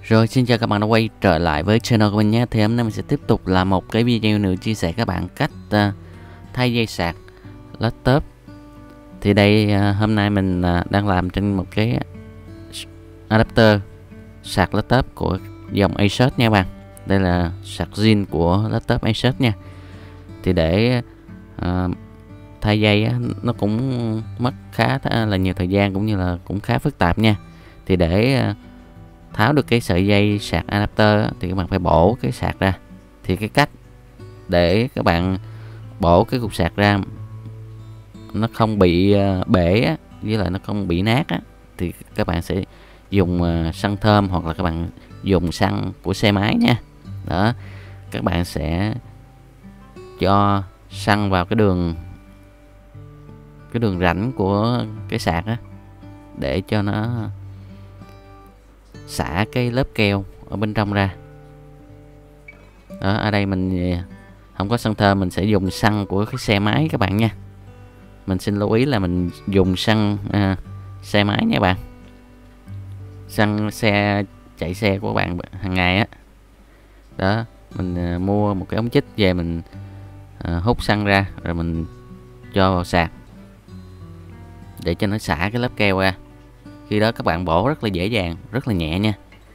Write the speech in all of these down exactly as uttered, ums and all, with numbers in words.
Rồi, xin chào các bạn đã quay trở lại với channel của mình nhé. Thì hôm nay mình sẽ tiếp tục làm một cái video nữa chia sẻ các bạn cách uh, thay dây sạc laptop. Thì đây uh, hôm nay mình uh, đang làm trên một cái adapter sạc laptop của dòng Asus nha các bạn. Đây là sạc zin của laptop Asus nha. Thì để uh, thay dây á, nó cũng mất khá là nhiều thời gian cũng như là cũng khá phức tạp nha. Thì để uh, tháo được cái sợi dây sạc adapter á, thì các bạn phải bổ cái sạc ra. Thì cái cách để các bạn bổ cái cục sạc ra nó không bị uh, bể á, với lại nó không bị nát á, thì các bạn sẽ dùng uh, xăng thơm hoặc là các bạn dùng xăng của xe máy nha. Đó, các bạn sẽ cho xăng vào cái đường cái đường rãnh của cái sạc á, để cho nó xả cái lớp keo ở bên trong ra. Đó, ở đây mình không có xăng thơm, mình sẽ dùng xăng của cái xe máy các bạn nha. Mình xin lưu ý là mình dùng xăng à, xe máy nha bạn, xăng xe chạy xe của bạn hàng ngày á. Đó, mình à, mua một cái ống chích về, mình à, hút xăng ra rồi mình cho vào sạc để cho nó xả cái lớp keo ra. Khi đó các bạn bổ rất là dễ dàng, rất là nhẹ nha.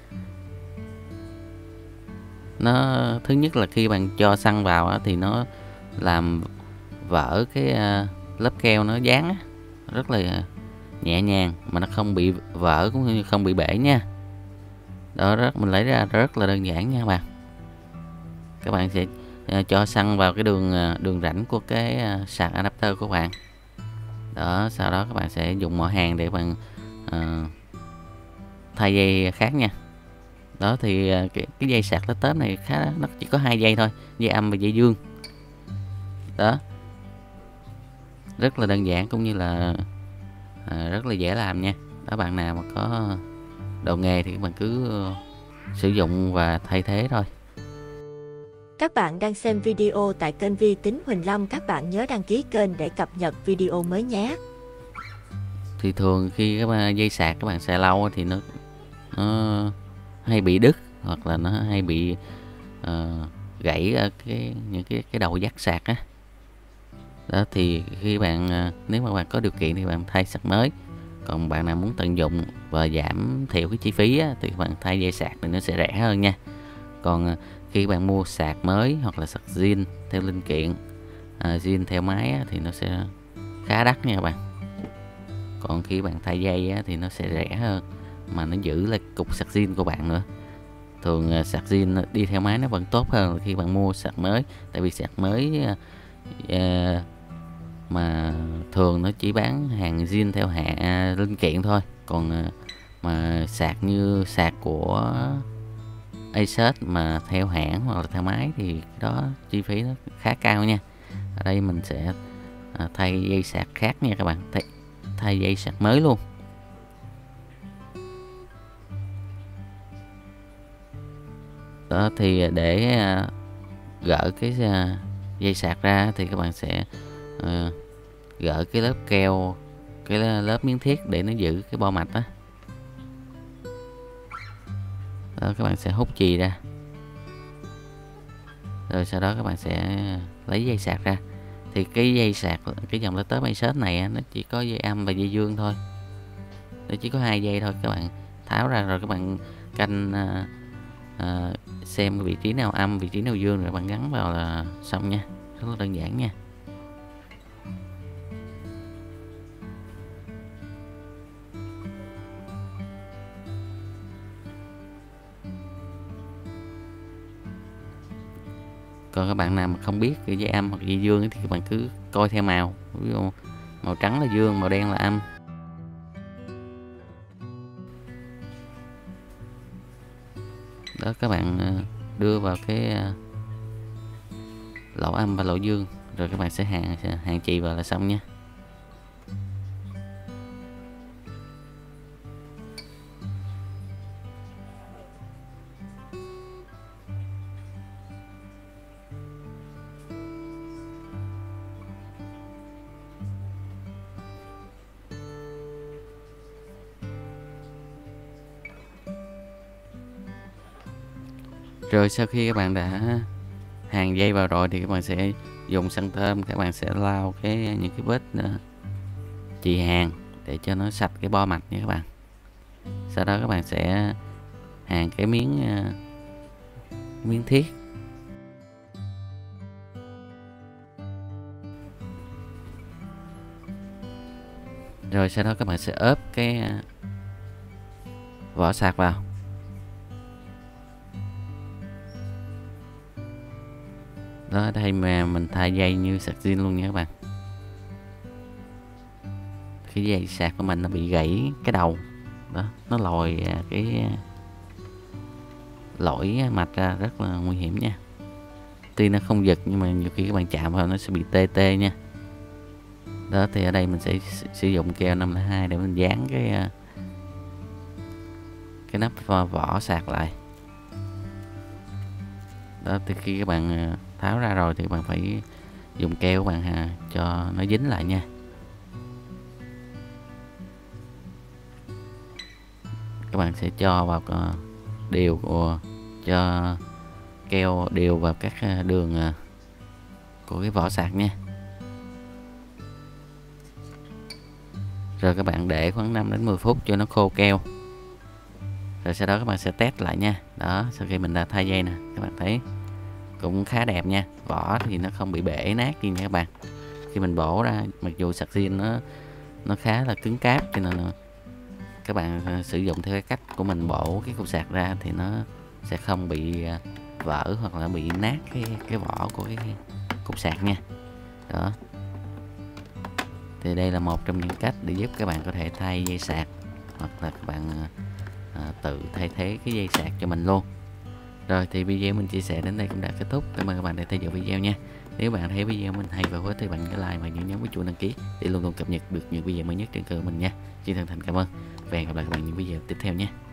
Nó thứ nhất là khi bạn cho xăng vào á, thì nó làm vỡ cái uh, lớp keo nó dán á, rất là nhẹ nhàng mà nó không bị vỡ cũng như không bị bể nha. Đó, rất mình lấy ra rất là đơn giản nha các bạn. Các bạn sẽ uh, cho xăng vào cái đường uh, đường rãnh của cái uh, sạc adapter của bạn. Đó, sau đó các bạn sẽ dùng mỏ hàng để bạn uh, thay dây khác nha. Đó thì cái, cái dây sạc laptop này khá, nó chỉ có hai dây thôi, dây âm và dây dương. Đó, rất là đơn giản cũng như là à, rất là dễ làm nha. Đó, bạn nào mà có đầu nghề thì các bạn cứ sử dụng và thay thế thôi. Các bạn đang xem video tại kênh Vi Tính Huỳnh Lâm, các bạn nhớ đăng ký kênh để cập nhật video mới nhé. Thì thường khi các dây sạc các bạn xài lâu thì nó nó hay bị đứt hoặc là nó hay bị uh, gãy ở cái những cái cái đầu dắt sạc á. Đó thì khi bạn uh, nếu mà bạn có điều kiện thì bạn thay sạc mới. Còn bạn nào muốn tận dụng và giảm thiểu cái chi phí á, thì bạn thay dây sạc thì nó sẽ rẻ hơn nha. Còn uh, khi bạn mua sạc mới hoặc là sạc zin theo linh kiện, uh, zin theo máy á, thì nó sẽ khá đắt nha các bạn. Còn khi bạn thay dây á, thì nó sẽ rẻ hơn mà nó giữ lại cục sạc zin của bạn nữa. Thường uh, sạc zin đi theo máy nó vẫn tốt hơn là khi bạn mua sạc mới. Tại vì sạc mới uh, uh, mà thường nó chỉ bán hàng zin theo hãng uh, linh kiện thôi. Còn uh, mà sạc như sạc của Asus mà theo hãng hoặc là theo máy thì đó chi phí nó khá cao nha. Ở đây mình sẽ uh, thay dây sạc khác nha các bạn, thay, thay dây sạc mới luôn. Đó thì để uh, gỡ cái uh, dây sạc ra thì các bạn sẽ uh, gỡ cái lớp keo, cái lớp miếng thiết để nó giữ cái bo mạch đó. Đó, các bạn sẽ hút chì ra. Rồi sau đó các bạn sẽ lấy dây sạc ra. Thì cái dây sạc, cái dòng laptop Asus này nó chỉ có dây âm và dây dương thôi. Nó chỉ có hai dây thôi. Các bạn tháo ra rồi các bạn canh uh, uh, xem vị trí nào âm, vị trí nào dương rồi bạn gắn vào là xong nha. Rất là đơn giản nha. Còn các bạn nào mà không biết cái dây âm hoặc dây dương thì các bạn cứ coi theo màu. Ví dụ màu trắng là dương, màu đen là âm. Đó, các bạn đưa vào cái lỗ âm và lỗ dương rồi các bạn sẽ hàng hàng chì vào là xong nha. Rồi sau khi các bạn đã hàn dây vào rồi thì các bạn sẽ dùng xăng thơm, các bạn sẽ lau cái những cái vết chì hàn để cho nó sạch cái bo mạch nha các bạn. Sau đó các bạn sẽ hàn cái miếng cái miếng thiết. Rồi sau đó các bạn sẽ ốp cái vỏ sạc vào. Đó, đây mà mình thay dây như sạc zin luôn nha các bạn. Cái dây sạc của mình nó bị gãy cái đầu đó, nó lòi cái lỗi mạch ra, rất là nguy hiểm nha. Tuy nó không giật nhưng mà nhiều khi các bạn chạm vào nó sẽ bị tê tê nha. Đó, thì ở đây mình sẽ sử dụng keo năm không hai để mình dán cái cái nắp vỏ sạc lại. Đó, thì khi các bạn tháo ra rồi thì các bạn phải dùng keo các bạn hà, cho nó dính lại nha. Các bạn sẽ cho vào đều cho keo đều vào các đường của cái vỏ sạc nha. Rồi các bạn để khoảng năm đến mười phút cho nó khô keo. Rồi sau đó các bạn sẽ test lại nha. Đó, sau khi mình đã thay dây nè, các bạn thấy cũng khá đẹp nha. Vỏ thì nó không bị bể nát gì nha các bạn. Khi mình bổ ra, mặc dù sạc zin nó nó khá là cứng cáp, cho nên là các bạn sử dụng theo cái cách của mình bổ cái cục sạc ra thì nó sẽ không bị vỡ hoặc là bị nát cái cái vỏ của cái cục sạc nha. Đó, thì đây là một trong những cách để giúp các bạn có thể thay dây sạc, hoặc là các bạn à, tự thay thế cái dây sạc cho mình luôn. Rồi thì video mình chia sẻ đến đây cũng đã kết thúc. Cảm ơn các bạn đã theo dõi video nha. Nếu bạn thấy video mình hay và hữu ích thì bạn nhớ like và nhớ nhấn vào chuông đăng ký để luôn luôn cập nhật được những video mới nhất trên kênh của mình nha. Xin thân thành cảm ơn và hẹn gặp lại các bạn những video tiếp theo nha.